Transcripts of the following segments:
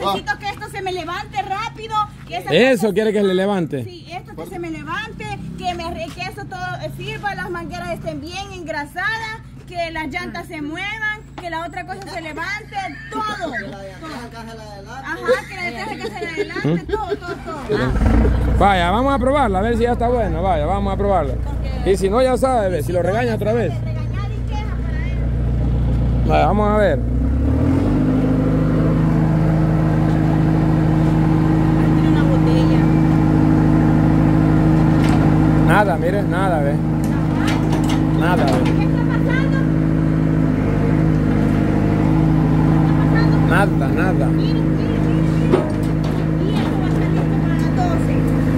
necesito que esto se me levante rápido. Eso quiere que le levante. Sí, esto que se me levante, que eso todo sirva, las mangueras estén bien engrasadas, que las llantas se muevan, que la otra cosa se levante, todo. Ajá, que la caja se adelante, todo. Vaya, vamos a probarla, a ver si ya está bueno. Vaya, vamos a probarla. Y si no, ya sabe, si lo regaña otra vez. Vaya, vamos a ver. Nada, mire, nada, ve. Nada, ve. ¿Qué está pasando? Nada, nada. Mire. Y esto va a salir como a las 12.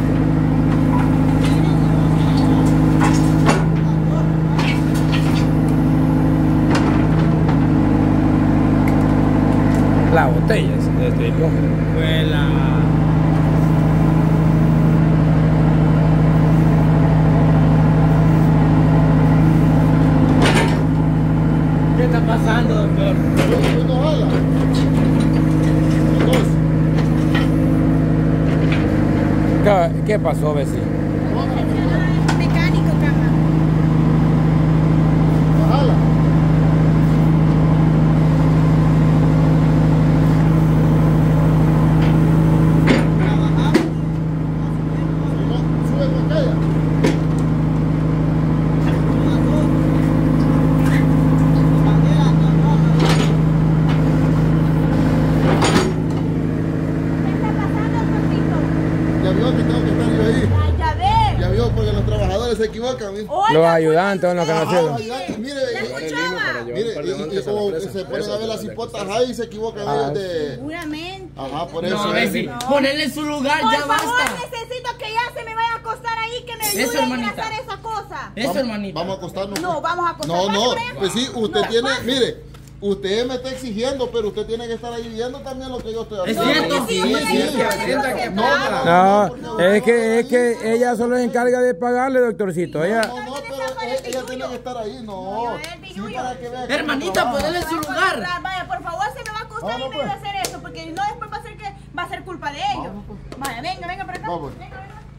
La botella se destripó. Vuela. ¿Qué está pasando, doctor? ¿Qué pasó, vecino? Mecánico, cama. Bájala. Sube botella. Ya vio que tengo que estar yo ahí. Ay, ya ve. Ya vio porque los trabajadores se equivocan. ¿Sí? Oiga, Los ayudantes son los que no hicieron. Mire, ¿La escuchaba? mire, y como que se ponen a ver las hipotas ahí y se equivocan ellos de... Seguramente. Ajá, por eso. No, Bessie, ponele en su lugar, Por ya favor, basta. necesito que ya se me vaya a acostar ahí, que me Eso, ayude a hermanita. engrasar esa cosa. Eso, hermanita. Vamos a acostarnos. No, vamos a acostarnos. No, pues sí, usted tiene, mire, usted me está exigiendo, pero usted tiene que estar ahí viendo también lo que yo estoy Es haciendo. cierto, sí, sí, sí, sí. No, es que ella solo se encarga de pagarle, doctorcito. Ella... No, pero ella tiene que estar ahí, no. Sí, para que vea que Hermanita, ponele en su lugar. Vaya, por favor, se me va a acostar Vamos, y me va a pues. hacer eso, porque no después va a ser culpa de ellos. Vaya, venga para acá. Vamos. Venga,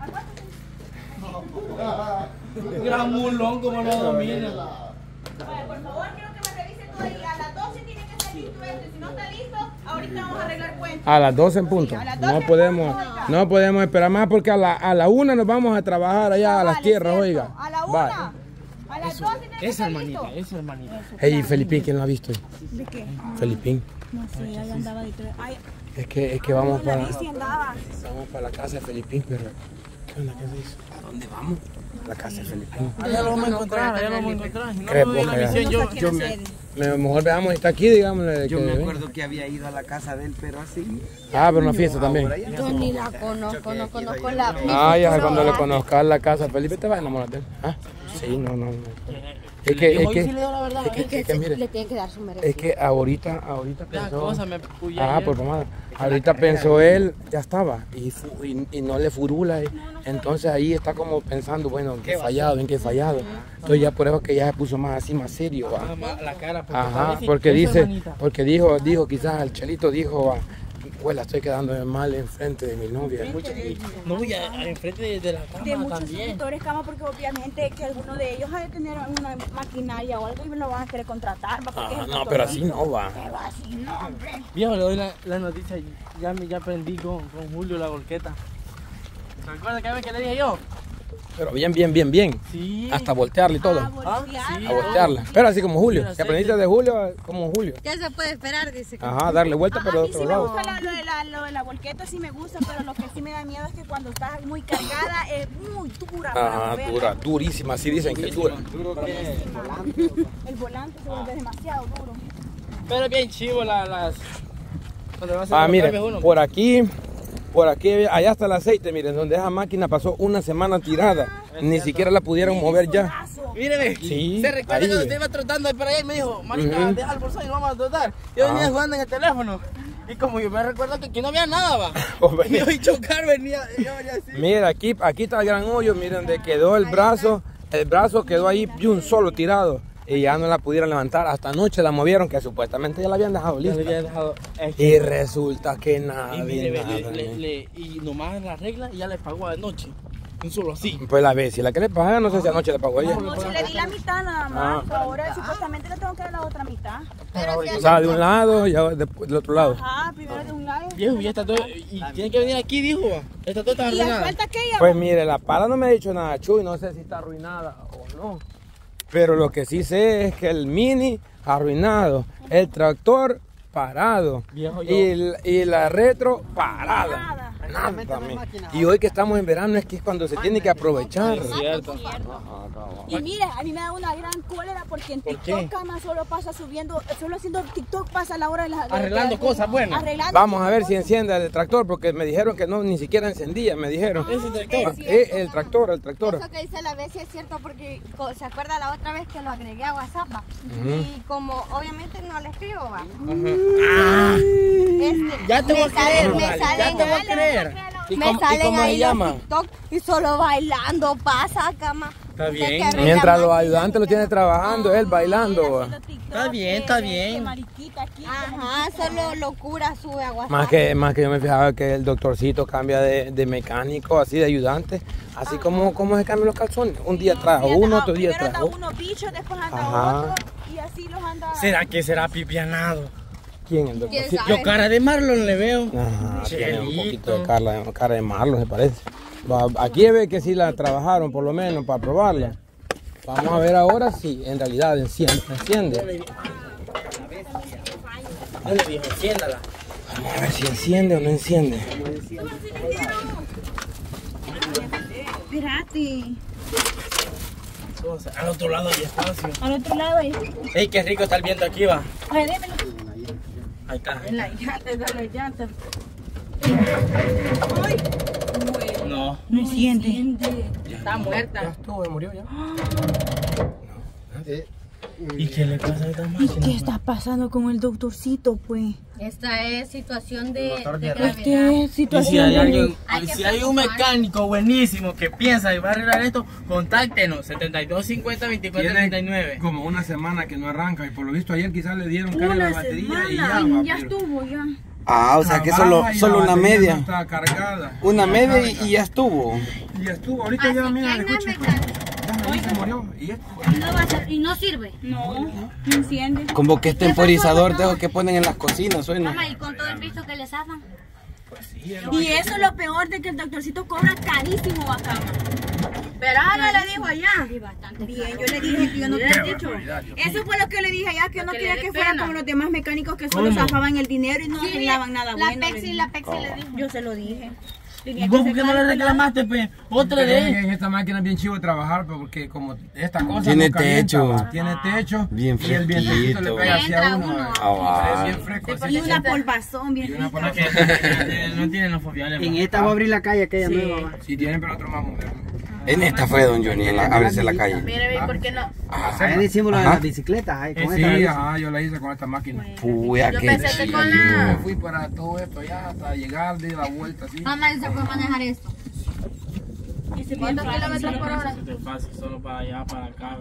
acuéstate. Gran mulón como lo domina. Vaya, por favor, quiero que me revise todo ahí. A las 12 tiene que estar listo esto. Si no está listo, ahorita vamos a arreglar cuentas. A las 12 en punto. A las 12 No en podemos, punto, oiga. no podemos esperar más porque a la 1 nos vamos a trabajar allá a las Vale, tierras, cierto. oiga. A la 1. Vale. A las 12 tiene que Eso, estar hermanita, listo. eso, hermanita. Hey, Felipín, ¿quién lo ha visto? ¿De qué? Felipín. No sé, ahí andaba detrás. Ay, Es que vamos la para, bici andaba. vamos para la casa de Felipín, pero ¿qué onda? ¿Qué se hizo? ¿A dónde vamos? A la casa de Felipín. Ya lo vamos a encontrar, ya lo vamos a encontrar. No Creo me voy a la que- misión, yo Mejor veamos si está aquí, digámosle. Yo que- me acuerdo que había ido a la casa de él, pero así. Ah, pero una fiesta también. Yo ni la conozco, no conozco la. Ah, ya cuando le conozcas la casa, Felipe te va a enamorar de él. ¿Ah? Sí, no. Es que mire, Le tienen que dar su merecido. es que ahorita La pensó. cosa me puya. Ah, pues mamá, ahorita pensó él, ya estaba, y no le furula. Entonces ahí está como pensando, bueno, ¿en qué he fallado? Entonces ya por eso que ya se puso más así, más serio. ¿va? La cara, porque Ajá, parece- porque eso, dice, hermanita. porque dijo quizás el Chelito dijo, pues la estoy quedando mal enfrente de mi novia. No, ya enfrente de la De cama muchos también. suscriptores, cama, porque obviamente que alguno de ellos ha de tener una maquinaria o algo y me lo van a querer contratar. ¿va? Porque es el No, pero así no va. Pero así no, hombre. Viejo, le doy la noticia. Ya aprendí con Julio la golqueta. ¿Se acuerda que le dije yo? Pero bien. Sí. Hasta voltearle y todo. A voltear. sí. A voltearla. Pero así como Julio. Mira, Si aprendiste de Julio, como Julio. Ya se puede esperar, dice. Ajá, darle vuelta, pero A de mí otro sí me lado. gusta lo de la volqueta, sí me gusta, pero lo que sí me da miedo es que cuando está muy cargada es muy dura. para Ajá, moverla. dura, durísima, así dicen que es dura. El volante se vuelve demasiado duro. Pero es bien chivo las... Donde va a ser Ah, los miren, cambios uno. por aquí, allá está el aceite, miren, donde esa máquina pasó una semana tirada. Ni siquiera la pudieron mover ya. Míreme, Sí, se recuerda ahí. que usted iba trotando ahí para allá y me dijo, Marita, deja el bolso y vamos a trotar. Yo venía jugando en el teléfono. Y como yo me recuerdo que aquí no había nada, va. Y yo y chocar venía así. Mira, aquí está el gran hoyo, miren, donde quedó el brazo quedó ahí de un solo tirado. y ya no la pudieron levantar. Hasta anoche la movieron, que supuestamente ya la habían dejado lista. Y resulta que nada. Y nomás la regla y ya le pagó anoche. Solo así. Pues la vez, si la que le paga, no sé si anoche le pagó ella. Anoche le di la mitad nada más. Ahora supuestamente le tengo que dar la otra mitad. O sea, de un lado y del otro lado. Ajá, primero de un lado. Viejo, y esta todo. Y tiene que venir aquí, dijo. Esta todo está ¿Y arruinada. falta aquella? Pues mire, la pala no me ha dicho nada, Chuy, no sé si está arruinada o no. Pero lo que sí sé es que el Mini arruinado, el tractor parado y la retro parada. Nada, y hoy que estamos en verano es que es cuando se tiene que aprovechar. Cierto. Y mire, a mí me da una gran cólera porque en TikTok cama solo pasa subiendo, solo haciendo TikTok pasa la hora de las... Arreglando cosas buenas. Vamos a ver si enciende el tractor porque me dijeron que no, ni siquiera encendía, me dijeron. ¿Ese tractor? El tractor. Eso que dice la vez sí es cierto porque se acuerda la otra vez que lo agregué a WhatsApp, ¿va? Y como obviamente no le escribo, va. Ya te voy a creer, ya te voy a creer. Me salen ahí los TikTok y solo bailando pasa, cama. Está bien. Mientras los ayudantes lo tienen trabajando, él bailando. Está bien, está bien. Ajá, solo locura sube a WhatsApp. Más que yo me fijaba que el doctorcito cambia de mecánico, así de ayudante, así como se cambian los calzones. Un día trajo uno, otro día trajo. Primero anda uno bicho, después anda otro y así los anda... ¿Será que será pipianado? ¿Quién el doctor? Yo cara de Marlon le veo. Ajá, tiene un poquito de cara de Marlon, se parece. Aquí ve que sí la trabajaron por lo menos para probarla. Vamos a ver ahora si en realidad enciende. ¿Dónde viejo? Enciéndala. Vamos a ver si enciende o no enciende. Espérate. Al otro lado hay espacio. Al otro lado ahí. Ey, qué rico está el viento aquí, va. A ver, démelo. Ahí está. En la llanta, en la llanta. No. No enciende. Está muerta. Ya estuvo, murió ya. ¿Y qué le pasa a esta ¿Y máquina? qué está pasando con el doctorcito, pues? Esta es situación de ¿Qué Y situación? si hay un mecánico buenísimo que piensa y va a arreglar esto, contáctenos. 7250-2439. Como una semana que no arranca y por lo visto ayer quizás le dieron carga a la batería y ya va. Ya estuvo, ya. Ah, o sea que solo una media. Está cargada. Una media y ya estuvo. Y ya estuvo. Ahorita ya, mira, escucha. Ahí se murió. Y esto. No va a ser, y no sirve. No enciende. Como que es temporizador de lo que ponen en las cocinas, suena. Mamá, y con todo el piso que le zafan. Y eso es lo peor de que el doctorcito cobra carísimo acá. Pero Ana le dijo allá. Sí, bastante. Bien, yo le dije que yo no quería dicho. Eso fue lo que le dije allá, que yo no quería que fuera como los demás mecánicos que solo zafaban el dinero y no arreglaban nada bueno. La Pepsi le dijo. Yo se lo dije. ¿Y vos por qué no le reclamaste, pe? Otra de En esta máquina es bien chivo trabajar porque como esta cosa Tiene no calienta, techo. va, tiene techo Bien y el vientecito le fresquito. pega hacia uno. Ah, Es bien fresco. Y una polvazón bien rica. no tienen los fobiales. En esta voy a abrir la calle aquella nueva. Si tienen, pero otro más moderno. En esta fue don Johnny, en abrirse la calle. Mire, ¿por qué no? Ahí decimos lo de las bicicletas. Ahí, con esta Sí, la ajá, yo la hice con esta máquina. Puya, Yo qué pensé que con chido. la... Me fui para todo esto allá hasta llegar de la vuelta así. Mamá, ¿se puede manejar esto? ¿Cuántos kilómetros por hora? Es fácil, solo para allá, para acá.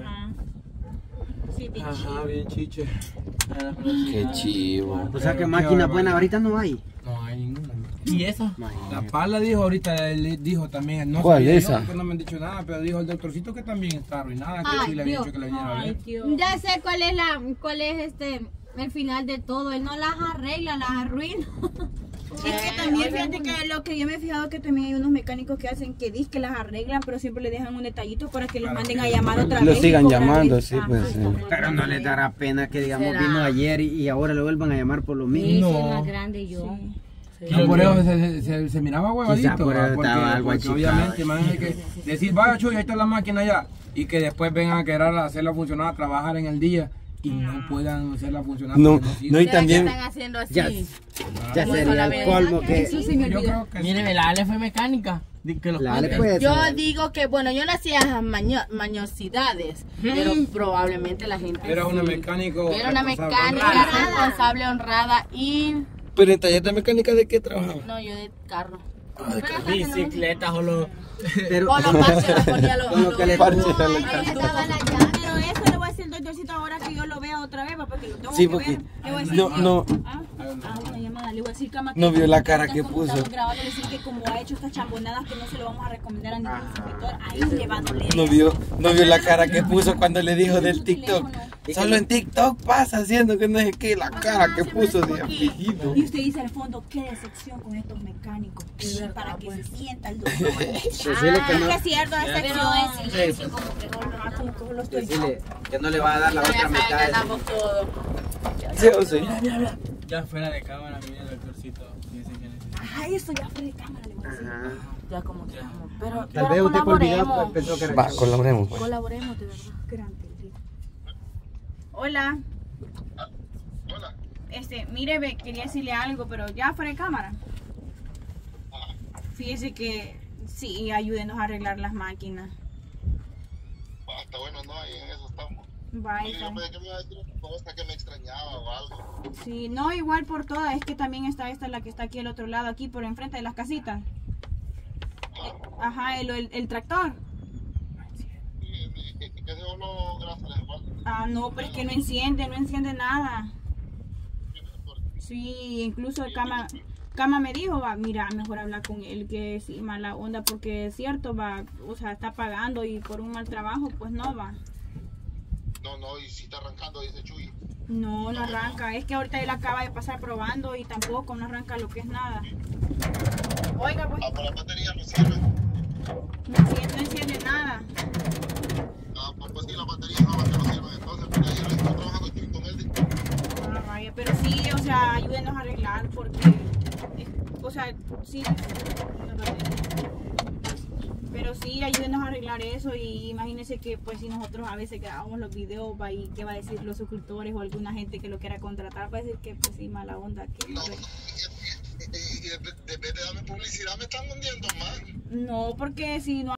Ajá, bien chiche. Qué chivo. O sea que máquina buena ahorita no hay. No hay ninguna. ¿Y eso? La pala dijo ahorita, él dijo también, no ¿Cuál sabía es yo, esa? porque no me han dicho nada, pero dijo el doctorcito que también está arruinada, que sí le había dicho que le viniera a ver. Ya sé cuál es el final de todo. Él no las arregla, las arruina. Es que también fíjate que lo que yo me he fijado que también hay unos mecánicos que hacen que dicen que las arreglan, pero siempre le dejan un detallito para que les manden a llamar otra vez. Lo sigan y cobrar llamando, eso. sí, pues sí. Pero no les dará pena que digamos vino ayer y ahora le vuelvan a llamar por lo mismo. Esa es la grande yo. No, por eso se miraba huevadito, Quizá por eso porque, estaba algo porque achicado. obviamente, imagínate que decir, vaya Chuy, ahí está la máquina ya, y que después vengan a querer hacerla funcionar, a trabajar en el día, y no puedan hacerla funcionar. No, porque sirve. no, y también Están haciendo así. Ya sería el colmo que Yo creo que Mire, la Ale fue mecánica. Que los la Ale cuente. puede Yo ser. digo que, bueno, yo no hacía mañosidades, pero probablemente la gente... era una sí. mecánico. Era una responsable, mecánica honrada. responsable, honrada y... Pero en taller de mecánica, ¿de qué trabajaba? No, yo de carro. Bicicletas o los... Pero O los parches los ponía con lo que le No, ahí estaba la llave. Pero eso le voy a decir el doctorcito ahora que yo lo vea otra vez, porque lo tengo Sí, que porque ver. Le voy a decir, no una llamada, le voy a decir cama, no vio la cara ahorita que como puso. estamos grabando, le decir que como ha hecho estas chambonadas que no se lo vamos a recomendar a ningún suscriptor, ahí le va a doler. No vio la cara que puso cuando le dijo del TikTok. Solo en TikTok pasa haciendo que no sé qué, la cara que puso de afligido. Y usted dice al fondo, qué decepción con estos mecánicos, para que se sienta el dolor. Decirle que no, Es cierto, decepción. silencio, como que Como que lo estoy decirle que no le va a dar la Ya otra saben que mitad. andamos todos. Sí, o sea, Ya fuera de cámara, mire el doctorcito. Fíjense que necesita. Eso ya fue de cámara, le voy a decir. Ajá. Ya como que vamos. Pero Tal vez usted por video colaboremos. pensó que era. va, colaboremos pues. Colaboremos de verdad. Hola. Hola. Mire, quería decirle algo, pero ya fuera de cámara. Fíjese que sí, ayúdenos a arreglar las máquinas. Hasta bueno, no, ahí en eso estamos. Vaya. Yo pensé que me iba a decir una cosa que me extrañaba o algo. Sí, no, igual por todas, es que también está esta, la que está aquí al otro lado, aquí por enfrente de las casitas. Ajá, el tractor. Y que se uno grasa les falta. Ah, no, pero es que no enciende nada. Sí, incluso el Cama me dijo, va, mira, mejor hablar con él, que sí, mala onda, porque es cierto, va, o sea, está pagando y por un mal trabajo, pues no va. No, y si está arrancando, dice Chuy. No arranca, es que ahorita él acaba de pasar probando y tampoco no arranca lo que es nada. Oiga, pues, Por la batería no sirve. no enciende nada. Pues sí, la batería no sirve entonces, porque ayer estoy trabajando aquí con él. Ah, vaya, pero sí, o sea, ayúdenos a arreglar porque, o sea, sí, pero sí, ayúdenos a arreglar eso y imagínense que pues si nosotros a veces grabamos los videos, va, y qué va a decir los suscriptores o alguna gente que lo quiera contratar, va a decir que pues sí, mala onda. Que, No, y en vez de darme publicidad me están hundiendo más. no, porque si no